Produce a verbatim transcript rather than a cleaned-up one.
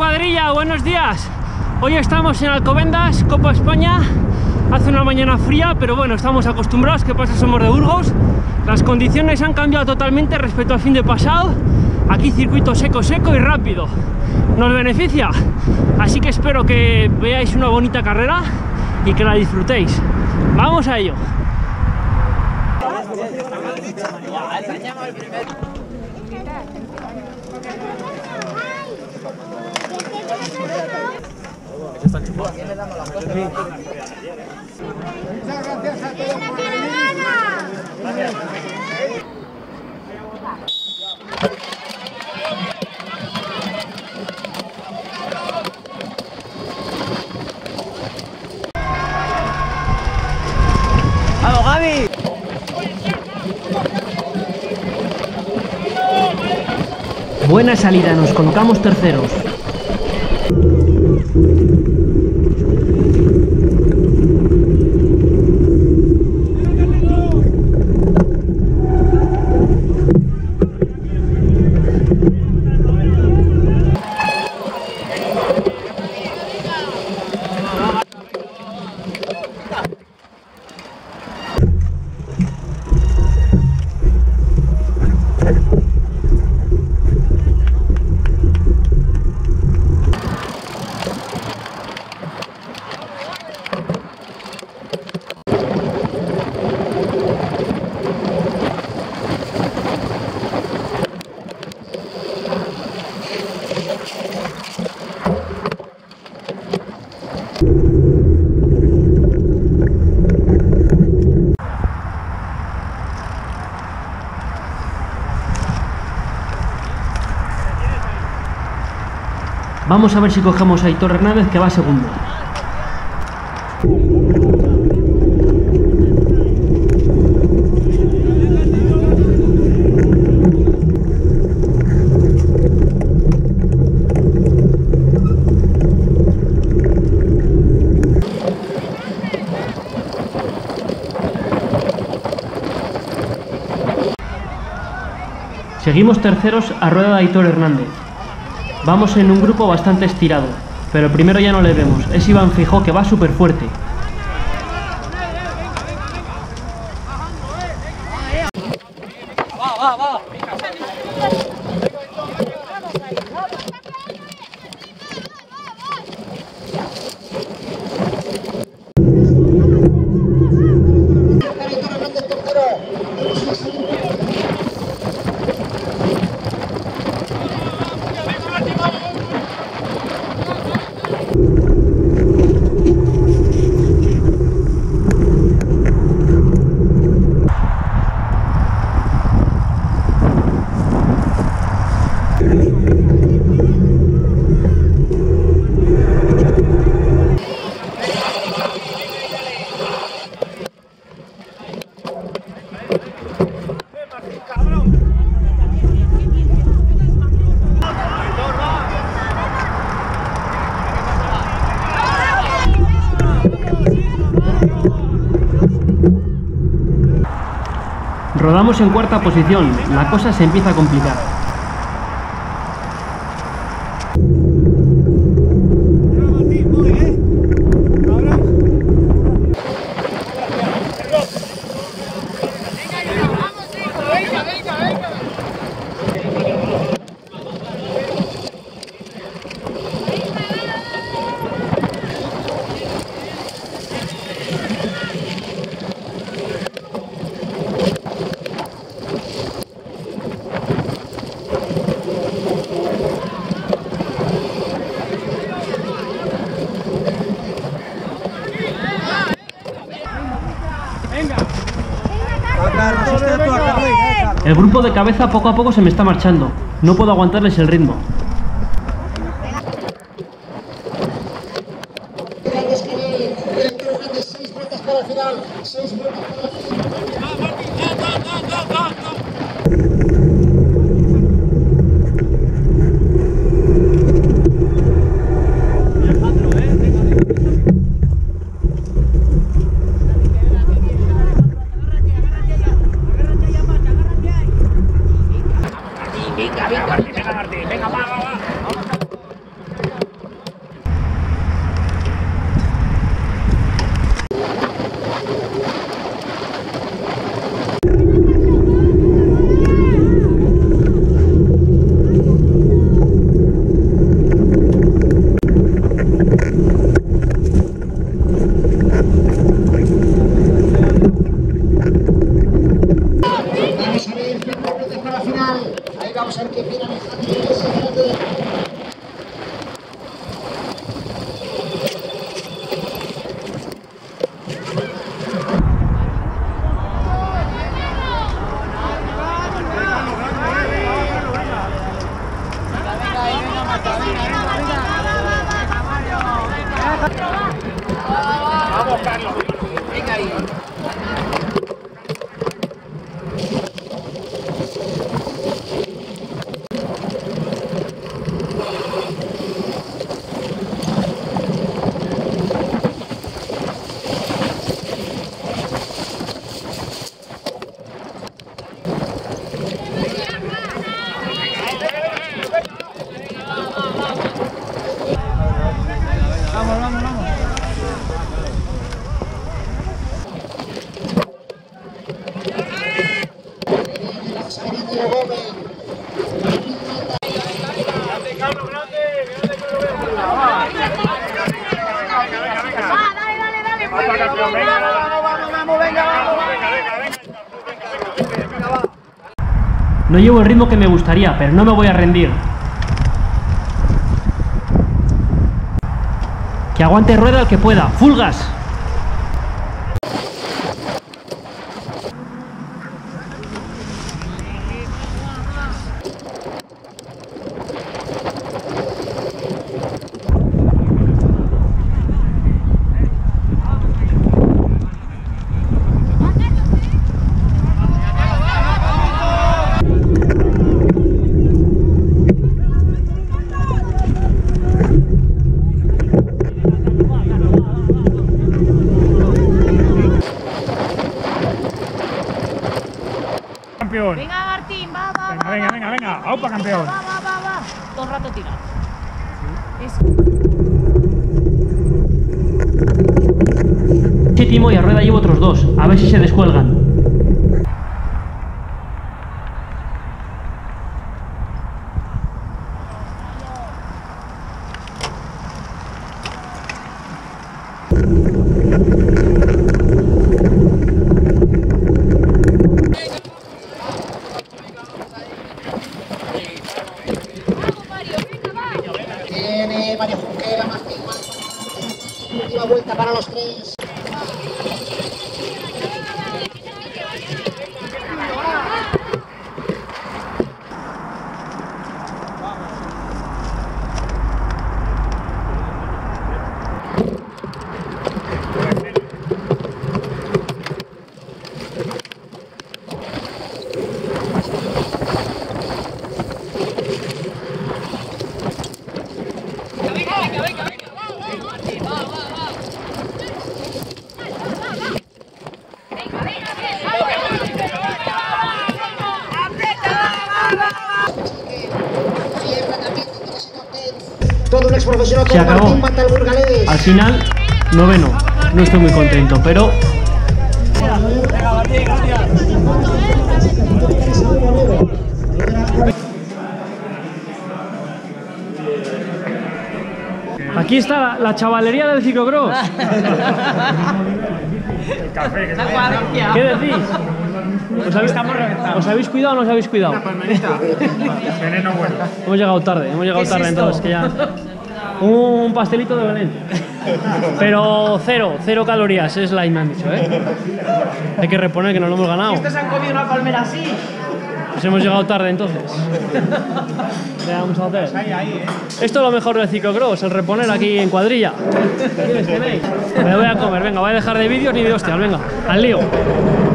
cuadrilla, buenos días. Hoy estamos en Alcobendas, Copa España. Hace una mañana fría, pero bueno, estamos acostumbrados, que pasa, somos de Burgos. Las condiciones han cambiado totalmente respecto al fin de pasado. Aquí circuito seco, seco y rápido. Nos beneficia. Así que espero que veáis una bonita carrera y que la disfrutéis. Vamos a ello. Están chupados. Muchas gracias a todos por venir. ¡Vamos, Gaby! Buena salida, nos colocamos terceros. Vamos a ver si cogemos a Aitor Hernández, que va segundo. Seguimos terceros a rueda de Aitor Hernández. Vamos en un grupo bastante estirado, pero primero ya no le vemos, es Iván Fijó, que va súper fuerte. ¡Va, va, va! Rodamos en cuarta posición, la cosa se empieza a complicar. El grupo de cabeza poco a poco se me está marchando. No puedo aguantarles el ritmo. Venga, venga, Martín, venga, Martín, venga, va, va. compañero Gómez. No llevo el ritmo que me gustaría, pero no me voy a rendir. Que aguante rueda el que pueda. ¡Full gas! Campeón. Venga, Martín, va, va, Venga, va. venga, va, venga, va, venga. va, Aupa, campeón. Va, va, va, va. Todo el rato tirado. Es... Timo y a rueda llevo otros dos. A ver si se descuelgan. Tiene Mario Junquera, Martín, última vuelta para los tres. Todo un ex profesional Se como acabó. Martín mata al burgalés. Al final, noveno. No estoy muy contento, pero... Aquí está la, la chavalería del ciclocross. El café, que La cuadrilla. ¿Qué decís? ¿Os habéis, ¿Os habéis cuidado o no os habéis cuidado? veneno bueno. Hemos llegado tarde, hemos llegado tarde entonces, que ya... Un pastelito de Belén. Pero cero, cero calorías, es light, me han dicho, ¿eh? Hay que reponer que nos lo hemos ganado. Estos han comido una palmera así. Pues hemos llegado tarde entonces. ¿Qué vamos a hacer? Esto es lo mejor del ciclocross, el reponer aquí en cuadrilla. ¿Qué tenéis? Me voy a comer, venga, voy a dejar de vídeos ni de hostias, venga, al lío.